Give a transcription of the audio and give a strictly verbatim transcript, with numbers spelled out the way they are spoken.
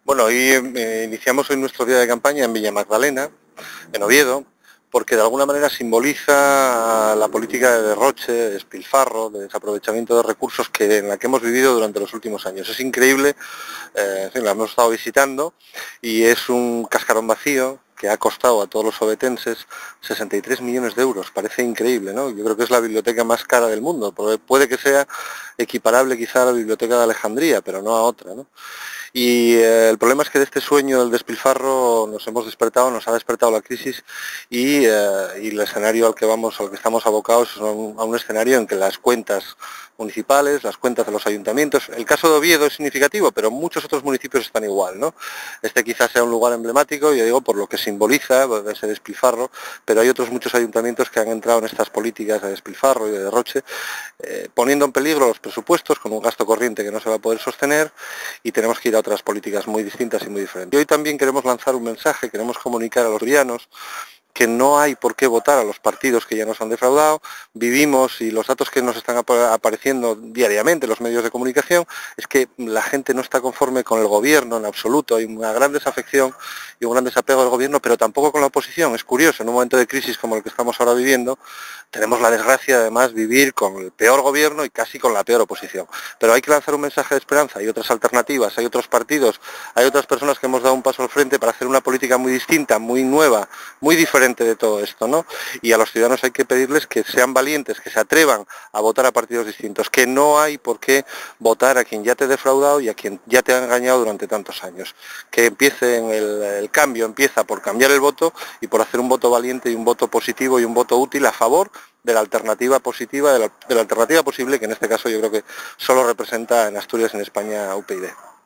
Bueno, hoy eh, iniciamos hoy nuestro día de campaña en Villa Magdalena, en Oviedo, porque de alguna manera simboliza la política de derroche, de despilfarro, de desaprovechamiento de recursos que, en la que hemos vivido durante los últimos años. Es increíble, eh, en fin, la hemos estado visitando y es un cascarón vacío que ha costado a todos los ovetenses sesenta y tres millones de euros. Parece increíble, ¿no? Yo creo que es la biblioteca más cara del mundo, porque puede que sea equiparable quizá a la biblioteca de Alejandría, pero no a otra, ¿no? Y eh, el problema es que de este sueño del despilfarro nos hemos despertado, nos ha despertado la crisis y, eh, y el escenario al que vamos, al que estamos abocados es un, a un escenario en que las cuentas municipales, las cuentas de los ayuntamientos, el caso de Oviedo es significativo, pero muchos otros municipios están igual, ¿no? Este quizás sea un lugar emblemático, yo digo, por lo que simboliza ese despilfarro, pero hay otros muchos ayuntamientos que han entrado en estas políticas de despilfarro y de derroche, eh, poniendo en peligro los presupuestos con un gasto corriente que no se va a poder sostener, y tenemos que ir a otras políticas muy distintas y muy diferentes. Y hoy también queremos lanzar un mensaje, queremos comunicar a los asturianos que no hay por qué votar a los partidos que ya nos han defraudado. Vivimos, y los datos que nos están ap apareciendo diariamente en los medios de comunicación, es que la gente no está conforme con el gobierno en absoluto. Hay una gran desafección y un gran desapego del gobierno, pero tampoco con la oposición. Es curioso, en un momento de crisis como el que estamos ahora viviendo, tenemos la desgracia de además vivir con el peor gobierno y casi con la peor oposición. Pero hay que lanzar un mensaje de esperanza. Hay otras alternativas, hay otros partidos, hay otras personas que hemos dado un paso al frente para hacer una política muy distinta, muy nueva, muy diferente de todo esto, ¿no? Y a los ciudadanos hay que pedirles que sean valientes, que se atrevan a votar a partidos distintos, que no hay por qué votar a quien ya te ha defraudado y a quien ya te ha engañado durante tantos años. Que empiecen el, el cambio, empieza por cambiar el voto y por hacer un voto valiente y un voto positivo y un voto útil a favor de la alternativa positiva, de la, de la alternativa posible, que en este caso yo creo que solo representa en Asturias y en España U P yD.